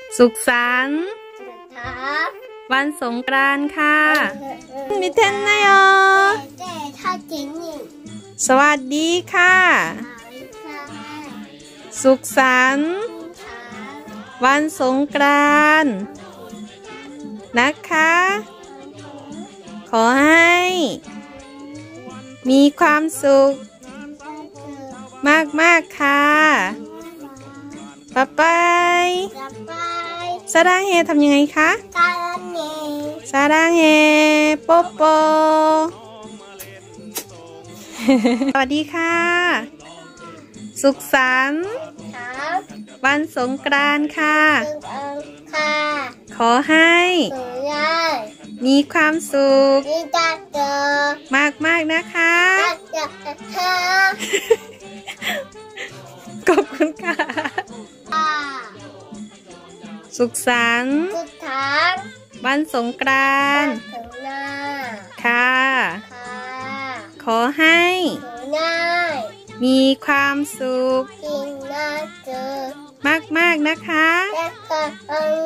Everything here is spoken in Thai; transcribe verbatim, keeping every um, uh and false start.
สุขสันต์วันสงกรานต์ค่ะมีเทนนะยอสวัสดีค่ะสุขสันต์วันสงกรานต์นะคะขอให้มีความสุขมากๆค่ะป๊าป๊ายซาดังเฮทำยังไงคะซาดังเฮโปโปสวัสดีค่ะสุขสันต์วันสงกรานต์ค่ะขอให้มีความสุขมากๆนะคะขอบคุณค่ะสุขสันต์วันสงกรานต์ค่ะขอให้มีความสุขมากๆนะคะ